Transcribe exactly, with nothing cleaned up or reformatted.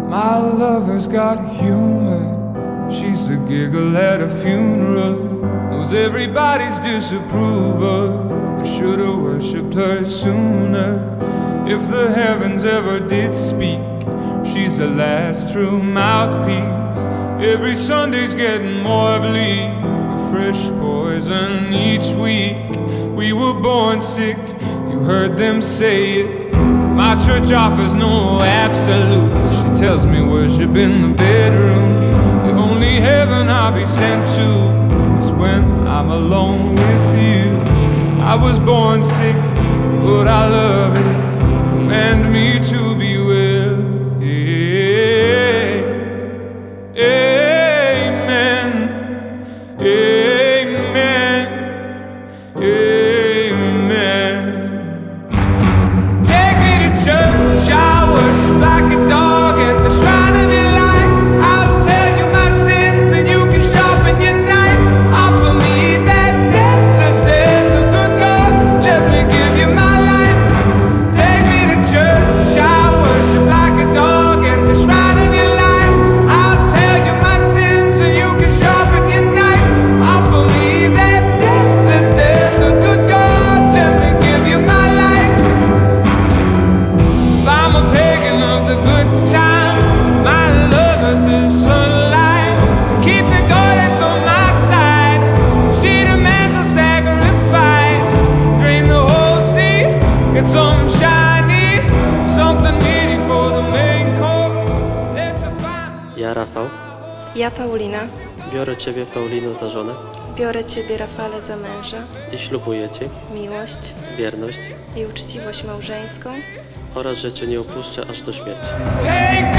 My lover's got humor. She's the giggle at a funeral. Knows everybody's disapproval. I should've worshipped her sooner. If the heavens ever did speak, she's the last true mouthpiece. Every Sunday's getting more bleak, a fresh poison each week. We were born sick, you heard them say it. My church offers no absolutes. She tells me worship in the bedroom. The only heaven I'll be sent to is when I'm alone with you. I was born sick, but I love it. Command me to be well. Yeah. Amen. Amen. Amen. Take me to church, I worship like a dog at the shrine of your life. I'll tell you my sins and you can sharpen your knife. Offer me that deathless death, the good God, let me give you my life. Take me to church, I worship like a dog at the shrine of your life. I'll tell you my sins and you can sharpen your knife. Offer me that deathless death, the good God, let me give you my life. If I'm a pagan of the good time, my lover's the sunlight. Keep the goddess on my side. She demands a sacrifice. Drain the whole sea, get some shiny, something meaty for the main course. Let's find. Ja, Rafał, Ja, Paulina, biorę Ciebie, Paulino, za żonę biorę Ciebie, Rafale, za męża, i ślubuję Ci miłość wierność i uczciwość małżeńską oraz, że Cię nie opuszczę aż do śmierci. Take